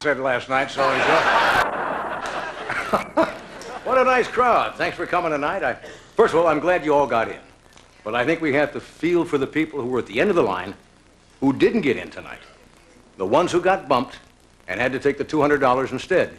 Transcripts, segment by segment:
said last night, so what a nice crowd. Thanks for coming tonight. First of all, I'm glad you all got in. But I think we have to feel for the people who were at the end of the line who didn't get in tonight. The ones who got bumped and had to take the $200 instead.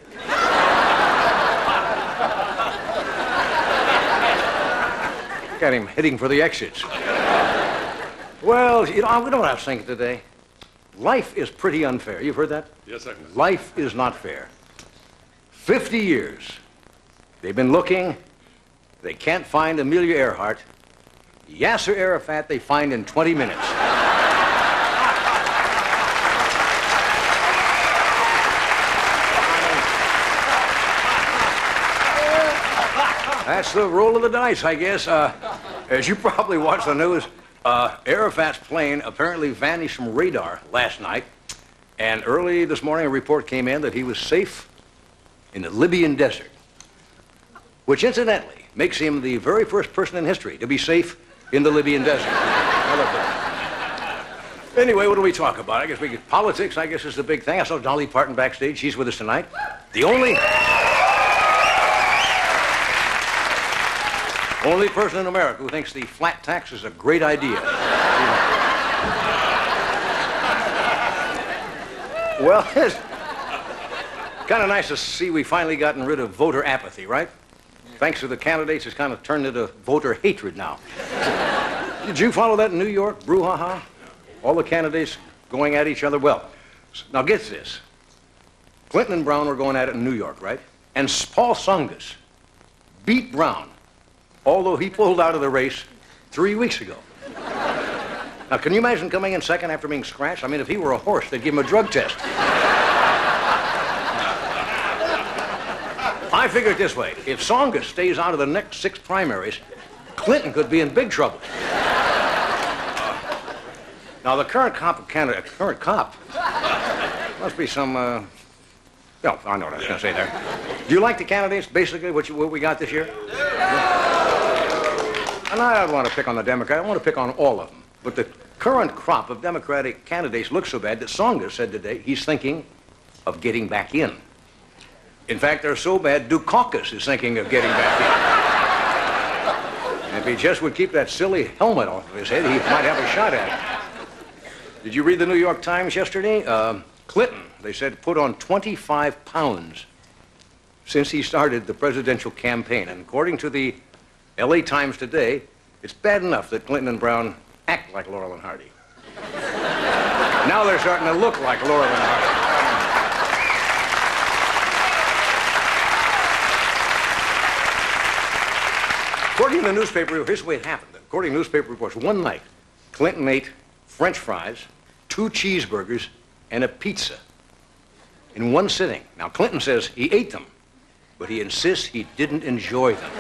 Got him heading for the exits. Well, you know what I was thinking today? Life is pretty unfair. You've heard that? Yes, sir. Life is not fair. 50 years. They've been looking. They can't find Amelia Earhart. Yasser Arafat they find in 20 minutes. That's the roll of the dice, I guess. As you probably watched the news, Arafat's plane apparently vanished from radar last night, and early this morning a report came in that he was safe in the Libyan desert, which incidentally makes him the very first person in history to be safe in the Libyan desert. Anyway, what do we talk about? I guess politics, I guess, is the big thing. I saw Dolly Parton backstage. She's with us tonight. The only person in America who thinks the flat tax is a great idea. Well, it's kind of nice to see we finally gotten rid of voter apathy, right? Thanks to the candidates, it's kind of turned into voter hatred now. Did you follow that in New York, brouhaha? All the candidates going at each other? Well, now get this. Clinton and Brown were going at it in New York, right? And Paul Tsongas beat Brown, although he pulled out of the race 3 weeks ago. Now, can you imagine coming in second after being scratched? I mean, if he were a horse, they'd give him a drug test. I figure it this way. If Tsongas stays out of the next 6 primaries, Clinton could be in big trouble. Now, the current cop of Canada, must be some, no, I know what I was going to say there. Do you like the candidates, basically, what we got this year? And I don't want to pick on the Democrats. I want to pick on all of them. But the current crop of Democratic candidates look so bad that Tsongas said today he's thinking of getting back in. In fact, they're so bad, Dukakis is thinking of getting back in. And if he just would keep that silly helmet off of his head, he might have a shot at it. Did you read the New York Times yesterday? Clinton, they said, put on 25 pounds since he started the presidential campaign. And according to the L.A. Times today, it's bad enough that Clinton and Brown act like Laurel and Hardy. Now they're starting to look like Laurel and Hardy. According to the newspaper, here's the way it happened. According to newspaper reports, one night, Clinton ate French fries, 2 cheeseburgers, and a pizza in one sitting. Now, Clinton says he ate them, but he insists he didn't enjoy them.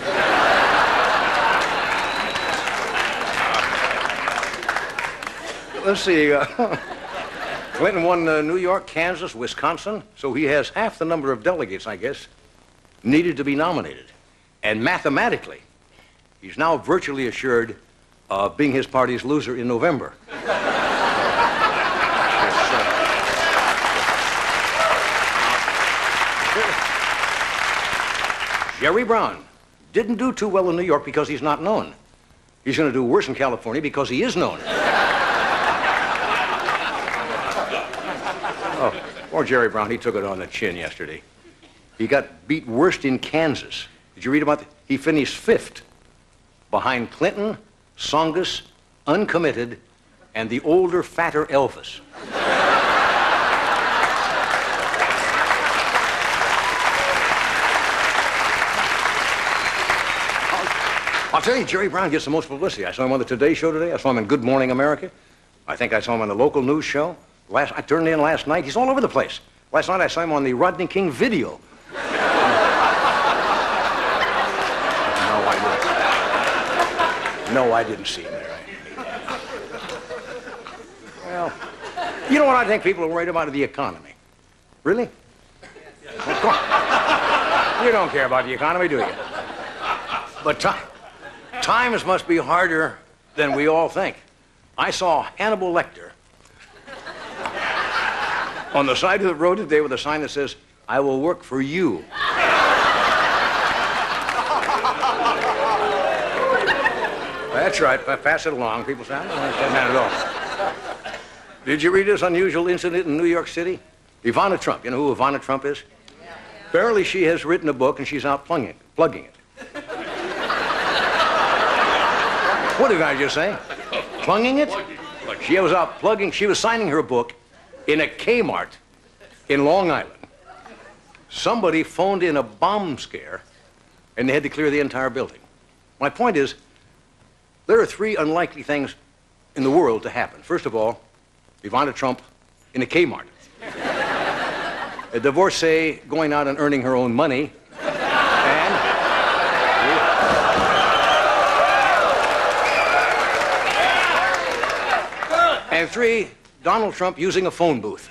Let's see, Clinton won New York, Kansas, Wisconsin, so he has half the number of delegates, I guess, needed to be nominated. And mathematically, he's now virtually assured of being his party's loser in November. Jerry Brown didn't do too well in New York because he's not known. He's going to do worse in California because he is known. Oh, poor Jerry Brown, he took it on the chin yesterday. He got beat worst in Kansas. Did you read about that? He finished 5th behind Clinton, Tsongas, uncommitted, and the older, fatter Elvis. I'll tell you, Jerry Brown gets the most publicity. I saw him on the Today Show today. I saw him in Good Morning America. I think I saw him on the local news show. I turned in last night. He's all over the place. Last night I saw him on the Rodney King video. No, I didn't see him there. Well, you know what I think people are worried about? The economy. Really? Well, come on. You don't care about the economy, do you? But times must be harder than we all think. I saw Hannibal Lecter on the side of the road today with a sign that says, "I will work for you." That's right. Pass it along. People say, I don't understand that at all. Did you read this unusual incident in New York City? Ivana Trump. You know who Ivana Trump is? Apparently she has written a book and she's out plugging it. What did I just say? Plunging it? She was out plugging. She was signing her book in a Kmart in Long Island. Somebody phoned in a bomb scare and they had to clear the entire building. My point is, there are three unlikely things in the world to happen. First of all, Ivana Trump in a Kmart. A divorcee going out and earning her own money. And three, Donald Trump using a phone booth.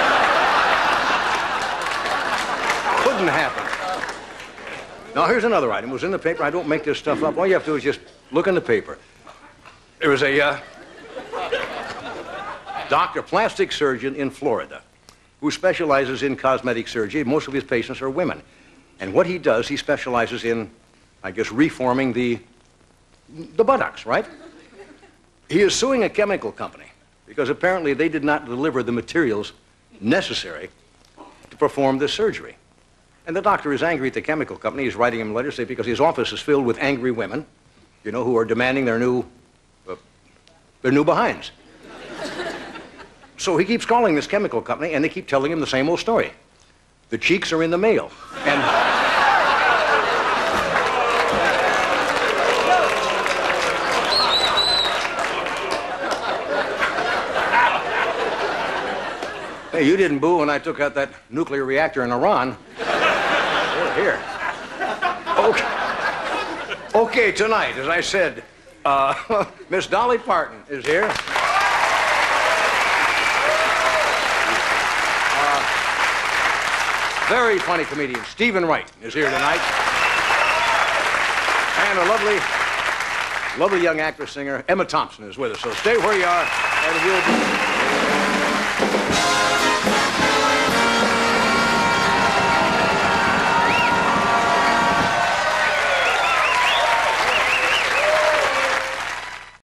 Couldn't happen. Now, here's another item. It was in the paper. I don't make this stuff up. All you have to do is just look in the paper. There was a doctor, plastic surgeon in Florida, who specializes in cosmetic surgery. Most of his patients are women. And what he does, he specializes in, I guess, reforming the buttocks, right? He is suing a chemical company because apparently they did not deliver the materials necessary to perform this surgery. And the doctor is angry at the chemical company. He's writing him letters because his office is filled with angry women, you know, who are demanding their new behinds. So he keeps calling this chemical company, and they keep telling him the same old story. The cheeks are in the mail. And hey, you didn't boo when I took out that nuclear reactor in Iran. Here. Okay. Okay, tonight, as I said, Miss Dolly Parton is here. Very funny comedian Stephen Wright is here tonight. And a lovely young actress singer Emma Thompson is with us. So stay where you are, and we'll be...